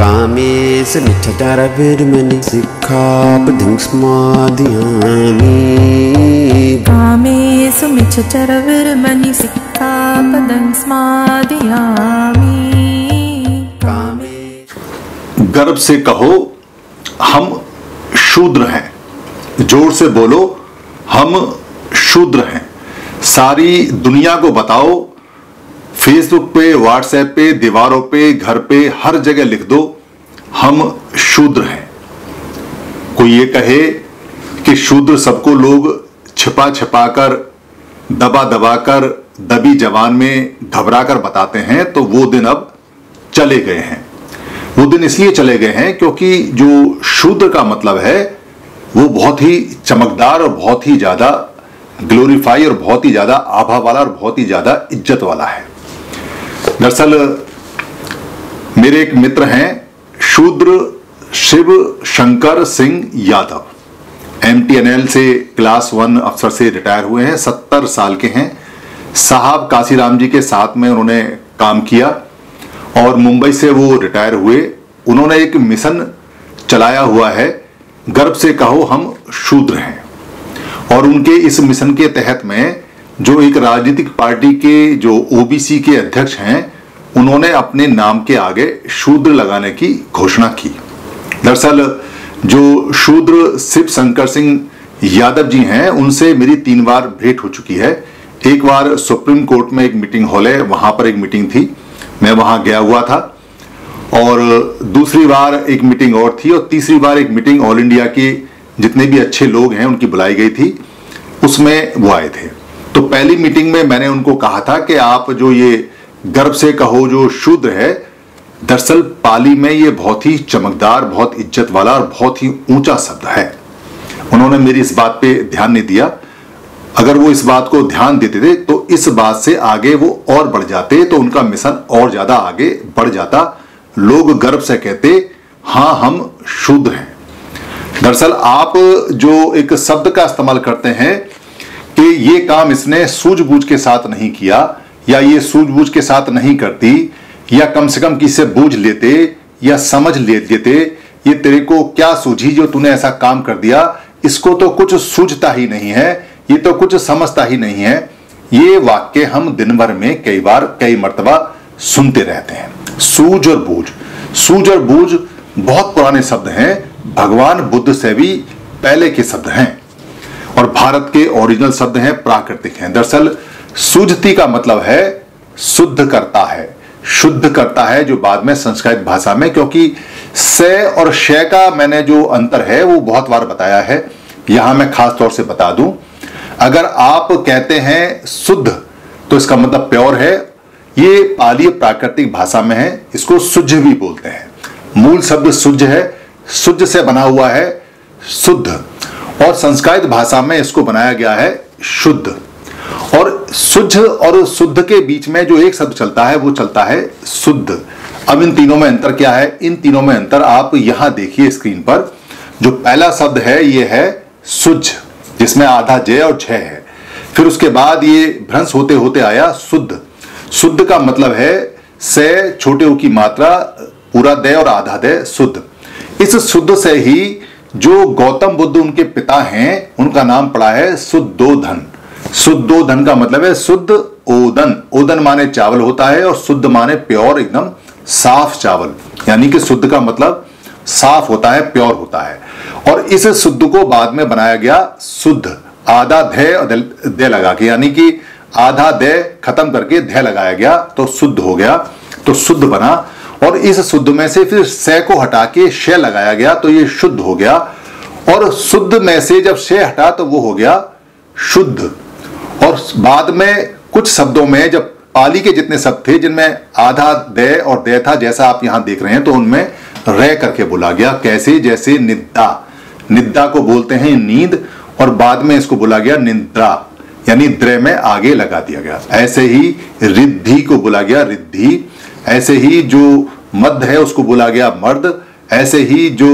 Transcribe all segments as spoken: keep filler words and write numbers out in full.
कामेषु मिच्छाचारविरमणि सिक्खापदं समादयामि कामेषु मिच्छाचारविरमणि सिक्खापदं समादयामि। गर्व से कहो हम शूद्र हैं, जोर से बोलो हम शूद्र हैं। सारी दुनिया को बताओ, फेसबुक पे, व्हाट्सएप पे, दीवारों पे, घर पे, हर जगह लिख दो हम शूद्र हैं। कोई ये कहे कि शूद्र सबको लोग छिपा छिपा कर, दबा दबा कर, दबी जवान में घबरा कर बताते हैं, तो वो दिन अब चले गए हैं। वो दिन इसलिए चले गए हैं क्योंकि जो शूद्र का मतलब है वो बहुत ही चमकदार और बहुत ही ज्यादा ग्लोरीफाई और बहुत ही ज्यादा आभा वाला और बहुत ही ज्यादा इज्जत वाला है। दरअसल मेरे एक मित्र हैं शूद्र Shiv Shankar Singh Yadav, M T N L से क्लास वन अफसर से रिटायर हुए हैं, सत्तर साल के हैं। साहब काशीराम जी के साथ में उन्होंने काम किया और मुंबई से वो रिटायर हुए। उन्होंने एक मिशन चलाया हुआ है, गर्व से कहो हम शूद्र हैं। और उनके इस मिशन के तहत में जो एक राजनीतिक पार्टी के जो ओ बी सी के अध्यक्ष हैं, उन्होंने अपने नाम के आगे शूद्र लगाने की घोषणा की। दरअसल जो शूद्र शिव शंकर सिंह यादव जी हैं, उनसे मेरी तीन बार भेंट हो चुकी है। एक बार सुप्रीम कोर्ट में एक मीटिंग हॉल है, वहां पर एक मीटिंग थी, मैं वहां गया हुआ था। और दूसरी बार एक मीटिंग और थी, और तीसरी बार एक मीटिंग ऑल इंडिया के जितने भी अच्छे लोग हैं उनकी बुलाई गई थी, उसमें वो आए थे। तो पहली मीटिंग में मैंने उनको कहा था कि आप जो ये गर्व से कहो जो शूद्र है, दरअसल पाली में ये बहुत ही चमकदार, बहुत इज्जत वाला और बहुत ही ऊंचा शब्द है। उन्होंने मेरी इस बात पे ध्यान नहीं दिया। अगर वो इस बात को ध्यान देते थे तो इस बात से आगे वो और बढ़ जाते, तो उनका मिशन और ज्यादा आगे बढ़ जाता। लोग गर्व से कहते हां हम शूद्र हैं। दरअसल आप जो एक शब्द का इस्तेमाल करते हैं कि ये काम इसने सूझबूझ के साथ नहीं किया, या ये सूझबूझ के साथ नहीं करती, या कम से कम किसी से बूझ लेते या समझ ले लेते, ये तेरे को क्या सूझी जो तूने ऐसा काम कर दिया, इसको तो कुछ सूझता ही नहीं है, ये तो कुछ समझता ही नहीं है। ये वाक्य हम दिन भर में कई बार कई मर्तबा सुनते रहते हैं। सूझ और बूझ, सूझ और बूझ बहुत पुराने शब्द हैं, भगवान बुद्ध से भी पहले के शब्द हैं और भारत के ओरिजिनल शब्द हैं, प्राकृतिक हैं। दरअसल सूझती का मतलब है शुद्ध करता है, शुद्ध करता है, जो बाद में संस्कृत भाषा में, क्योंकि से और शय का मैंने जो अंतर है वो बहुत बार बताया है, यहां मैं खास तौर से बता दूं। अगर आप कहते हैं शुद्ध तो इसका मतलब प्योर है, ये पाली प्राकृतिक भाषा में है, इसको शुद्ध भी बोलते हैं। मूल शब्द शुद्ध है, शुद्ध से बना हुआ है शुद्ध, और संस्कृत भाषा में इसको बनाया गया है शुद्ध। और शुद्ध और शुद्ध के बीच में जो एक शब्द चलता है वो चलता है शुद्ध। अब इन तीनों में अंतर क्या है? इन तीनों में अंतर आप यहां देखिए स्क्रीन पर। जो पहला शब्द है ये है शुद्ध, जिसमें आधा जय और छह है। फिर उसके बाद ये भ्रंश होते होते आया शुद्ध। शुद्ध का मतलब है से छोटे ओ की मात्रा, पूरा दय और आधा दय, शुद्ध। इस शुद्ध से ही जो गौतम बुद्ध उनके पिता हैं, उनका नाम पड़ा है शुद्धोधन। शुद्धोधन का मतलब है शुद्ध ओदन। ओदन माने चावल होता है और शुद्ध माने प्योर, एकदम साफ चावल, यानी कि शुद्ध का मतलब साफ होता है, प्योर होता है। और इस शुद्ध को बाद में बनाया गया शुद्ध, आधा धय और दय लगा के, यानी कि आधा दय खत्म करके धय लगाया गया तो शुद्ध हो गया, तो शुद्ध बना। और इस शुद्ध में से फिर से को हटा के शय लगाया गया तो ये शुद्ध हो गया। और शुद्ध में से जब शय हटा तो वो हो गया शुद्ध। और बाद में कुछ शब्दों में जब पाली के जितने शब्द थे जिनमें आधा दय और दय था, जैसा आप यहां देख रहे हैं, तो उनमें रे करके बोला गया। कैसे? जैसे निद्रा, निद्रा को बोलते हैं नींद, और बाद में इसको बोला गया निद्रा, यानी द्र में आगे लगा दिया गया। ऐसे ही रिद्धि को बोला गया रिद्धि, ऐसे ही जो मध्य है उसको बोला गया मर्द, ऐसे ही जो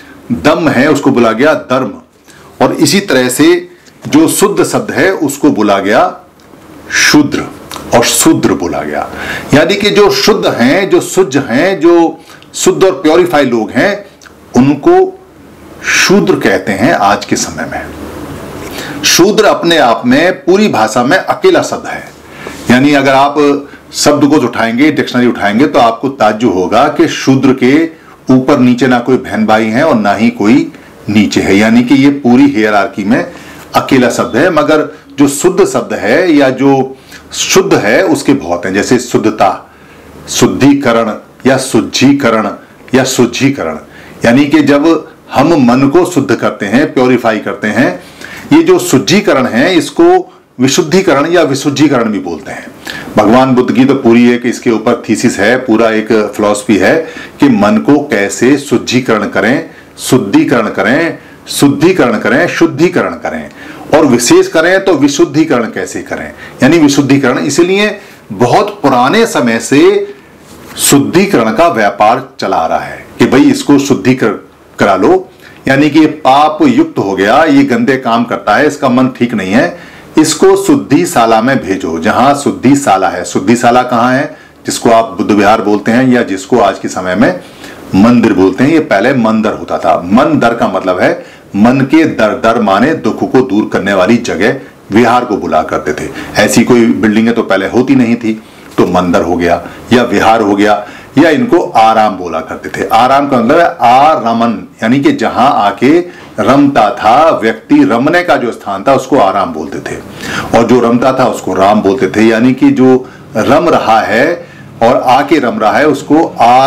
दम है उसको बोला गया धर्म, और इसी तरह से जो शुद्ध शब्द है उसको बोला गया शूद्र। और शूद्र बोला गया। यानी कि जो शुद्ध हैं, जो शुद्ध हैं, जो शुद्ध और प्योरीफाई लोग हैं, उनको शूद्र कहते हैं आज के समय में। शूद्र अपने आप में पूरी भाषा में अकेला शब्द है। यानी अगर आप शब्द को उठाएंगे, डिक्शनरी उठाएंगे, तो आपको ताज्जुब होगा कि शूद्र के ऊपर नीचे ना कोई बहन भाई है और ना ही कोई नीचे है। यानी कि ये पूरी हियरार्की में अकेला शब्द है। मगर जो शुद्ध शब्द है या जो शुद्ध है उसके बहुत हैं, जैसे शुद्धता, शुद्धिकरण या शुद्धीकरण या शुद्धीकरण। यानी कि जब हम मन को शुद्ध करते हैं, प्योरीफाई करते हैं, ये जो शुद्धीकरण है इसको विशुद्धिकरण या विशुद्धीकरण भी बोलते हैं। भगवान बुद्ध की तो पूरी एक इसके ऊपर थीसिस है, पूरा एक फिलॉसफी है कि मन को कैसे शुद्धीकरण करें, शुद्धिकरण करें, शुद्धिकरण करें, शुद्धिकरण करें, और विशेष करें तो विशुद्धिकरण कैसे करें। यानी विशुद्धिकरण इसलिए बहुत पुराने समय से शुद्धिकरण का व्यापार चला आ रहा है कि भाई इसको शुद्धिकरण करा लो। यानी कि पाप युक्त हो गया, ये गंदे काम करता है, इसका मन ठीक नहीं है, इसको शुद्धिशाला में भेजो। जहां शुद्धिशाला है, शुद्धिशाला कहां है? जिसको आप बुद्ध विहार बोलते हैं या जिसको आज के समय में मंदिर बोलते हैं। ये पहले मंदिर होता था। मंदिर का मतलब है मन के दर दर माने दुख को दूर करने वाली जगह, विहार को बुला करते थे। ऐसी कोई बिल्डिंगें तो पहले होती नहीं थी, तो मंदिर हो गया या विहार हो गया, या इनको आराम बोला करते थे। आराम का मतलब है आरमन, यानी कि जहां आके रमता था व्यक्ति, रमने का जो स्थान था उसको आराम बोलते थे, और जो रमता था उसको राम बोलते थे। यानी कि जो रम रहा है और आके रम रहा है उसको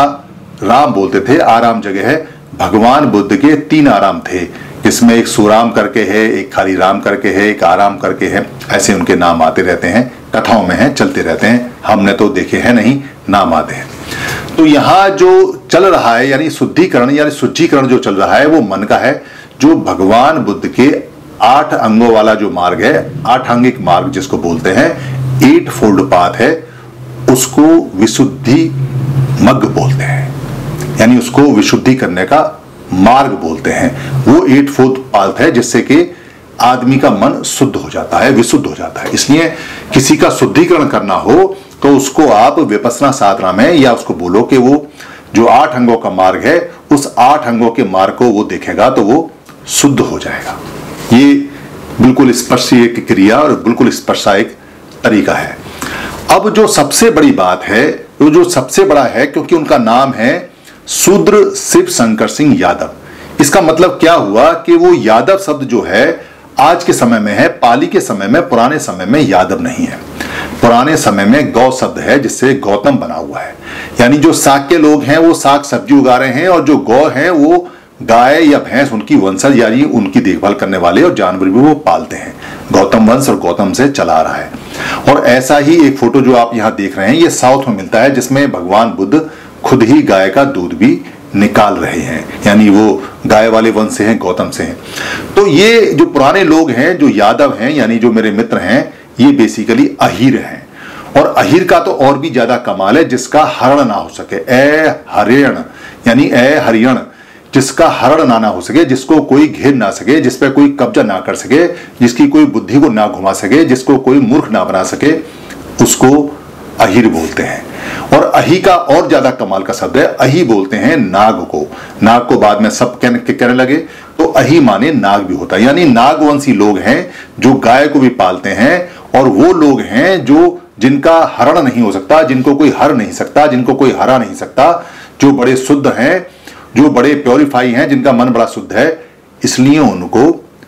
आराम बोलते थे। आराम जगह है। भगवान बुद्ध के तीन आराम थे, इसमें एक सुराम करके है, एक खाली राम करके है, एक आराम करके है। ऐसे उनके नाम आते रहते हैं, कथाओं में हैं, चलते रहते हैं, हमने तो देखे हैं नहीं, नाम आते हैं। तो यहाँ जो चल रहा है यानी शुद्धिकरण यानी शुद्धीकरण जो चल रहा है वो मन का है। जो भगवान बुद्ध के आठ अंगों वाला जो मार्ग है, आठ अंगिक मार्ग जिसको बोलते हैं, एट फोल्ड पाथ है, उसको विशुद्धि मग्ग बोलते हैं। यानी उसको विशुद्धि करने का मार्ग बोलते हैं। वो एट फोल्ड पाथ है जिससे कि आदमी का मन शुद्ध हो जाता है, विशुद्ध हो जाता है। इसलिए किसी का शुद्धिकरण करना हो तो उसको आप विपස්සना साधना में या उसको बोलो कि वो जो आठ अंगों का मार्ग है उस आठ अंगों के मार्ग को वो देखेगा तो वो शुद्ध हो जाएगा। ये बिल्कुल स्पर्शी एक क्रिया और बिल्कुल स्पर्शा एक तरीका है। अब जो सबसे बड़ी बात है, वो जो सबसे बड़ा है, क्योंकि उनका नाम है शूद्र शिव शंकर सिंह यादव। इसका मतलब क्या हुआ कि वो यादव शब्द जो है आज के समय में है, पाली के समय में, पुराने समय में यादव नहीं है। पुराने समय में गौ शब्द है जिससे गौतम बना हुआ है। यानी जो साग के लोग हैं वो साग सब्जी उगा रहे हैं, और जो गौ हैं वो गाय या भैंस, उनकी वंशज यानी उनकी देखभाल करने वाले, और जानवर भी वो पालते हैं। गौतम वंश और गौतम से चला रहा है। और ऐसा ही एक फोटो जो आप यहाँ देख रहे हैं ये साउथ में मिलता है, जिसमें भगवान बुद्ध खुद ही गाय का दूध भी निकाल रहे हैं। यानी वो गाय वाले वंश से हैं, गौतम से हैं। तो ये जो पुराने लोग हैं, जो यादव हैं, यानी जो मेरे मित्र हैं, ये बेसिकली अहीर हैं। और अहीर का तो और भी ज्यादा कमाल है, जिसका हरण ना हो सके। ए हरियण यानी ए हरियण, जिसका हरण ना ना हो सके, जिसको कोई घेर ना सके, जिस पर कोई कब्जा ना कर सके, जिसकी कोई बुद्धि को ना घुमा सके, जिसको कोई मूर्ख ना बना सके, उसको अहीर बोलते हैं। और अही का और ज्यादा कमाल का शब्द है, अही बोलते हैं नाग को। नाग को बाद में सब कहने, कहने लगे, तो अही माने नाग भी होता है। यानी नागवंशी लोग हैं जो गाय को भी पालते हैं, और वो लोग हैं जो जिनका हरण नहीं हो सकता, जिनको कोई हर नहीं सकता, जिनको कोई हरा नहीं सकता, जो बड़े शुद्ध हैं, जो बड़े प्योरीफाई हैं, जिनका मन बड़ा शुद्ध है, इसलिए उनको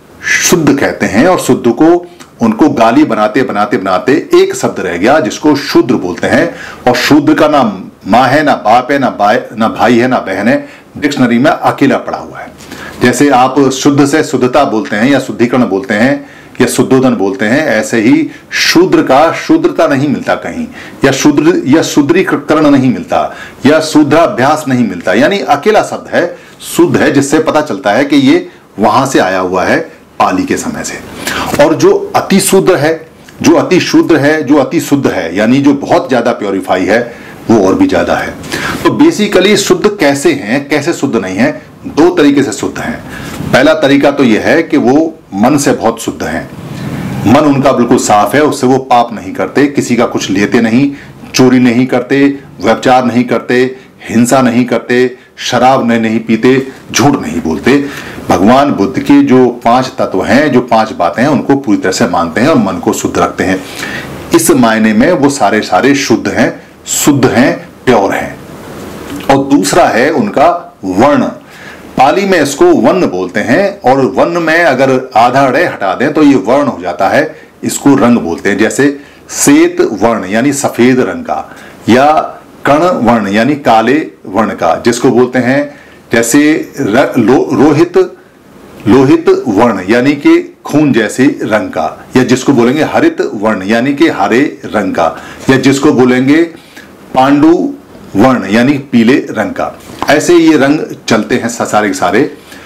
शुद्ध कहते हैं। और शुद्ध को उनको गाली बनाते बनाते बनाते एक शब्द रह गया जिसको शूद्र बोलते हैं। और शूद्र का ना माँ है, ना बाप है, ना भाई ना भाई है, ना बहन है, डिक्शनरी में अकेला पड़ा हुआ है। जैसे आप शुद्ध से शुद्धता बोलते हैं या शुद्धिकरण बोलते हैं या शुद्धोधन बोलते हैं, ऐसे ही शूद्र का शूद्रता नहीं मिलता कहीं, या शूद्र या शूद्रीकरण नहीं मिलता, या शूद्राभ्यास नहीं मिलता। यानी अकेला शब्द है, शुद्ध है, जिससे पता चलता है कि ये वहां से आया हुआ है, पाली के समय से। और जो अति शूद्र है, जो अति शूद्र है, जो अति शुद्ध है, यानी जो बहुत ज्यादा प्योरीफाई है, वो और भी ज्यादा है। तो बेसिकली शुद्ध कैसे हैं, कैसे शुद्ध नहीं है? दो तरीके से शुद्ध हैं। पहला तरीका तो यह है कि वो मन से बहुत शुद्ध हैं, मन उनका बिल्कुल साफ है, उससे वो पाप नहीं करते, किसी का कुछ लेते नहीं, चोरी नहीं करते, व्यभिचार नहीं करते, हिंसा नहीं करते, शराब नहीं, नहीं पीते, झूठ नहीं बोलते। भगवान बुद्ध के जो पांच तत्व हैं, जो पांच बातें हैं, उनको पूरी तरह से मानते हैं और मन को शुद्ध रखते हैं। इस मायने में वो सारे सारे शुद्ध हैं, शुद्ध हैं, प्योर हैं। और दूसरा है उनका वर्ण। पाली में इसको वर्ण बोलते हैं, और वर्ण में अगर आधा ड़े हटा दें तो ये वर्ण हो जाता है, इसको रंग बोलते हैं। जैसे श्वेत वर्ण यानी सफेद रंग का, या कर्ण वर्ण यानी काले वर्ण का, जिसको बोलते हैं जैसे लो, रोहित लोहित वर्ण यानी कि खून जैसे रंग का, या जिसको बोलेंगे हरित वर्ण यानी कि हरे रंग का, या जिसको बोलेंगे पांडु वर्ण यानी पीले रंग का। ऐसे ये रंग चलते हैं सारे सारे।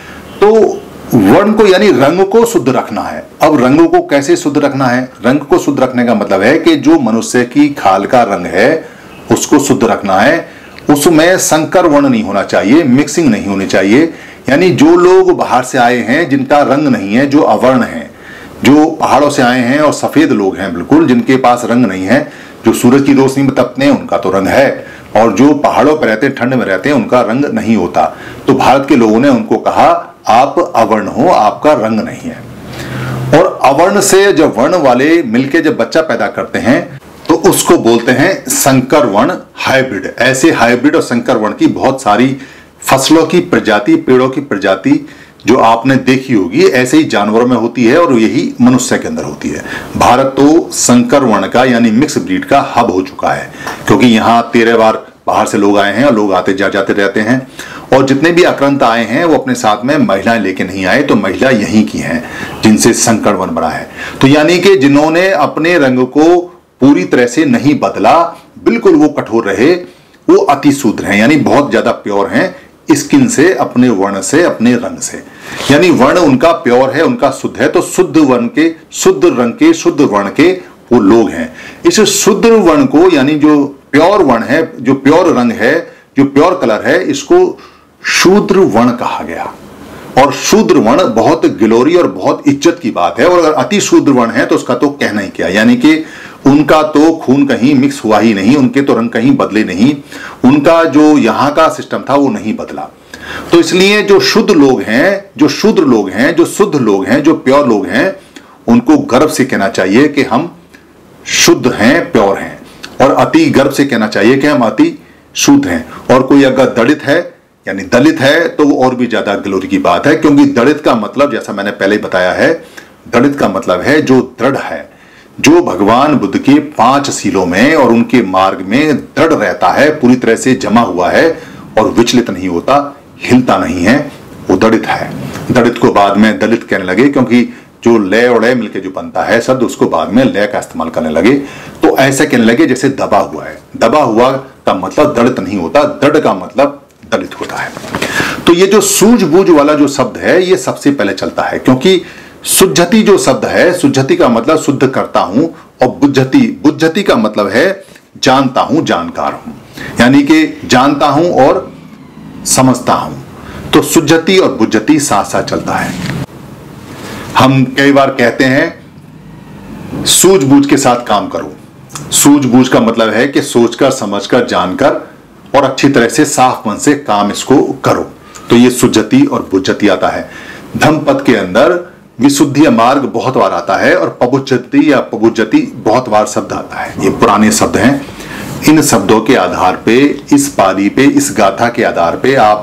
तो वर्ण को यानी रंग को शुद्ध रखना है। अब रंगों को कैसे शुद्ध रखना है? रंग को शुद्ध रखने का मतलब है कि जो मनुष्य की खाल का रंग है उसको शुद्ध रखना है। उसमें संकर वर्ण नहीं होना चाहिए, मिक्सिंग नहीं होनी चाहिए। यानी जो लोग बाहर से आए हैं, जिनका रंग नहीं है, जो अवर्ण हैं, जो पहाड़ों से आए हैं और सफेद लोग हैं बिल्कुल, जिनके पास रंग नहीं है, जो सूरज की रोशनी में तपते हैं उनका तो रंग है, और जो पहाड़ों पर रहते हैं, ठंड में रहते हैं, उनका रंग नहीं होता। तो भारत के लोगों ने उनको कहा आप अवर्ण हो, आपका रंग नहीं है। और अवर्ण से जब वर्ण वाले मिलके जब बच्चा पैदा करते हैं तो उसको बोलते हैं संकर वर्ण, हाइब्रिड। ऐसे हाइब्रिड और संकर वर्ण की बहुत सारी फसलों की प्रजाति, पेड़ों की प्रजाति जो आपने देखी होगी, ऐसे ही जानवरों में होती है और यही मनुष्य के अंदर होती है। भारत तो संकर वर्ण का यानी मिक्स ब्रीड का हब हो चुका है, क्योंकि यहाँ तेरह बार बाहर से लोग आए हैं और लोग आते जा जाते रहते हैं। और जितने भी आक्रांत आए हैं वो अपने साथ में महिलाएं लेके नहीं आए, तो महिला यहीं की हैं जिनसे संकर वर्ण बना है। तो यानी कि जिन्होंने अपने रंग को पूरी तरह से नहीं बदला, बिल्कुल वो कठोर रहे, वो अति शुद्ध हैं, यानी बहुत ज्यादा प्योर हैं स्किन से, अपने वर्ण से, अपने रंग से। यानी वर्ण उनका प्योर है, उनका शुद्ध है। तो शुद्ध वर्ण के, शुद्ध रंग के, शुद्ध वर्ण के वो लोग हैं। इस शुद्ध वर्ण को यानी जो प्योर वर्ण है, जो प्योर रंग है, जो प्योर कलर है, इसको शूद्र वर्ण कहा गया। और शूद्र वर्ण बहुत ग्लोरी और बहुत इज्जत की बात है। और अगर अति शूद्र वर्ण है तो उसका तो कहना ही क्या, यानी कि उनका तो खून कहीं मिक्स हुआ ही नहीं, उनके तो रंग कहीं बदले नहीं, उनका जो यहाँ का सिस्टम था वो नहीं बदला। तो इसलिए जो शुद्ध लोग हैं, जो शूद्र लोग हैं, जो शुद्ध लोग हैं, जो प्योर लोग हैं, उनको गर्व से कहना चाहिए कि हम शुद्ध हैं, प्योर हैं। और अति गर्व से कहना चाहिए कि हम अति शुद्ध हैं। और कोई अगर दलित है यानी दलित है तो वो और भी ज्यादा ग्लोरी की बात है, क्योंकि दलित का मतलब, जैसा मैंने पहले ही बताया है, दलित का मतलब है जो दृढ़ है, जो भगवान बुद्ध के पांच सीलों में और उनके मार्ग में दृढ़ रहता है, पूरी तरह से जमा हुआ है और विचलित नहीं होता, हिलता नहीं है, वो दलित है। दलित को बाद में दलित कहने लगे, क्योंकि जो लय और लय मिलके जो बनता है शब्द, उसको बाद में लय का इस्तेमाल करने लगे। तो ऐसे कहने लगे जैसे दबा हुआ है। दबा हुआ का मतलब दलित नहीं होता, दृढ़ का मतलब दलित होता है। तो ये जो सूझबूझ वाला जो शब्द है ये सबसे पहले चलता है, क्योंकि सुज्जति जो शब्द है, सुज्जति का मतलब शुद्ध करता हूं, और बुज्जति, बुज्जति का मतलब है जानता हूं, जानकार हूं, यानी कि जानता हूं और समझता हूं। तो सुज्जति और बुज्जति साथ साथ चलता है। हम कई बार कहते हैं सूझबूझ के साथ काम करो। सूझबूझ का मतलब है कि सोचकर, समझकर, जानकर और अच्छी तरह से साफ मन से काम इसको करो। तो ये सुज्जति और बुज्जति आता है। धम्मपद के अंदर विशुद्धि मार्ग बहुत बार आता है और पबुज्जति या पबुज्जति बहुत बार शब्द आता है। ये पुराने शब्द हैं। इन शब्दों के आधार पे, इस पाली पे, इस गाथा के आधार पे आप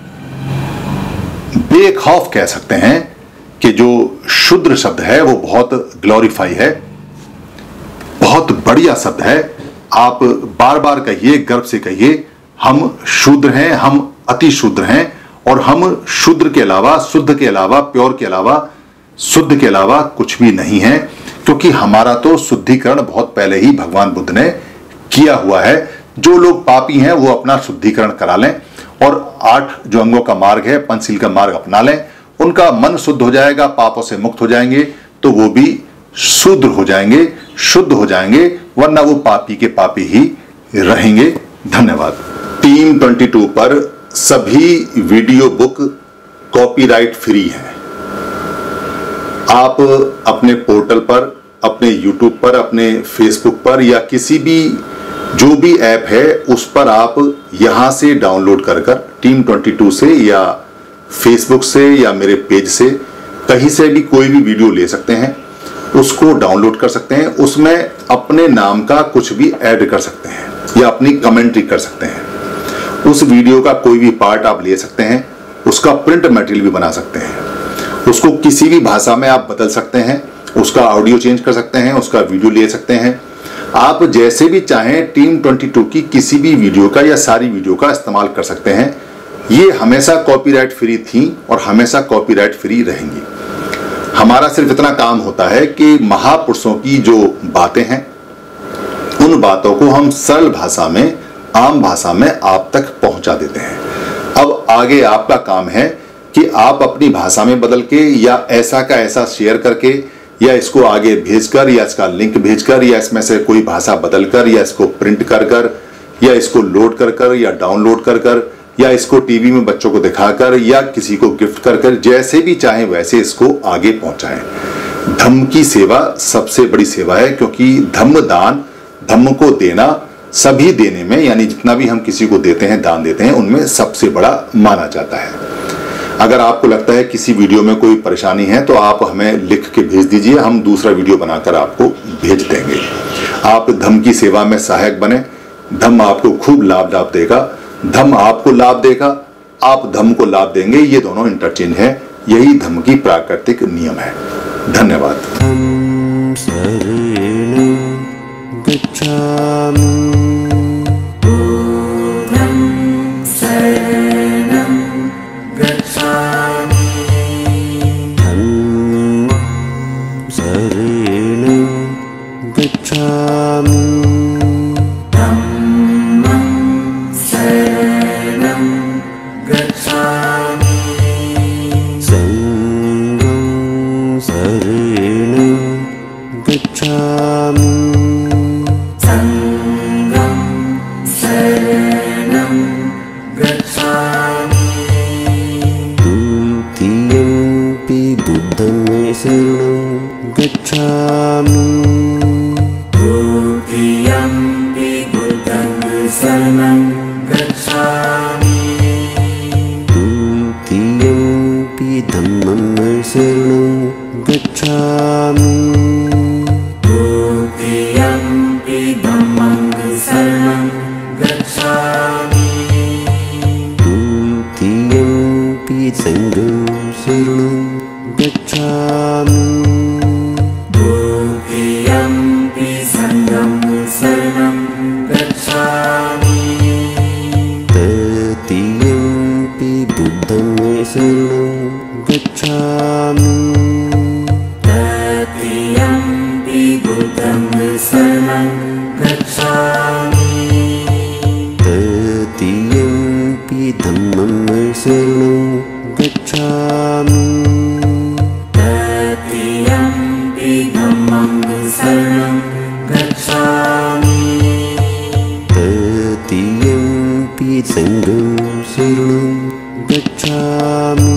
बेखौफ कह सकते हैं कि जो शुद्र शब्द है वो बहुत ग्लोरीफाई है, बहुत बढ़िया शब्द है। आप बार बार कहिए, गर्व से कहिए, हम शूद्र हैं, हम अति शूद्र हैं, और हम शूद्र के अलावा, शुद्ध के अलावा, प्योर के अलावा, शुद्ध के अलावा कुछ भी नहीं है, क्योंकि हमारा तो शुद्धिकरण बहुत पहले ही भगवान बुद्ध ने किया हुआ है। जो लोग पापी हैं वो अपना शुद्धिकरण करा लें और आठ जो अंगों का मार्ग है, पंचशील का मार्ग अपना लें, उनका मन शुद्ध हो जाएगा, पापों से मुक्त हो जाएंगे, तो वो भी शूद्र हो जाएंगे, शुद्ध हो जाएंगे, वरना वो पापी के पापी ही रहेंगे। धन्यवाद। टीम बाईस पर सभी वीडियो बुक कॉपीराइट फ्री है। आप अपने पोर्टल पर अपने यूट्यूब पर, अपने फेसबुक पर या किसी भी जो भी ऐप है उस पर आप यहां से डाउनलोड कर कर टीम बाईस से या फेसबुक से या मेरे पेज से कहीं से भी कोई भी वीडियो ले सकते हैं, उसको डाउनलोड कर सकते हैं। उसमें अपने नाम का कुछ भी ऐड कर सकते हैं या अपनी कमेंट्री कर सकते हैं। उस वीडियो का कोई भी पार्ट आप ले सकते हैं, उसका प्रिंट मटेरियल भी बना सकते हैं, उसको किसी भी भाषा में आप बदल सकते हैं, उसका ऑडियो चेंज कर सकते हैं, उसका वीडियो ले सकते हैं। आप जैसे भी चाहें टीम बाईस की किसी भी वीडियो का या सारी वीडियो का इस्तेमाल कर सकते हैं। ये हमेशा कॉपीराइट फ्री थी और हमेशा कॉपीराइट फ्री रहेंगी। हमारा सिर्फ इतना काम होता है कि महापुरुषों की जो बातें हैं उन बातों को हम सरल भाषा में, आम भाषा में आप तक पहुंचा देते हैं। अब आगे आपका काम है कि आप अपनी भाषा में बदल के या ऐसा का ऐसा शेयर करके या इसको आगे भेजकर या इसका लिंक भेजकर या इसमें से कोई भाषा बदलकर या इसको प्रिंट कर कर या इसको लोड कर कर या डाउनलोड कर कर या इसको टीवी में बच्चों को दिखाकर या किसी को गिफ्ट कर कर जैसे भी चाहे वैसे इसको आगे पहुंचाएं। धम्म की सेवा सबसे बड़ी सेवा है, क्योंकि धम्म दान, धम्म को देना सभी देने में, यानी जितना भी हम किसी को देते हैं, दान देते हैं, उनमें सबसे बड़ा माना जाता है। अगर आपको लगता है किसी वीडियो में कोई परेशानी है तो आप हमें लिख के भेज दीजिए, हम दूसरा वीडियो बनाकर आपको भेज देंगे। आप धम्म की सेवा में सहायक बने, धम्म आपको खूब लाभ लाभ देगा, धम्म आपको लाभ देगा, आप धम्म को लाभ देंगे, ये दोनों इंटरचेंज है। यही धम्म की प्राकृतिक नियम है। धन्यवाद। Sangam Saranam Gacchami.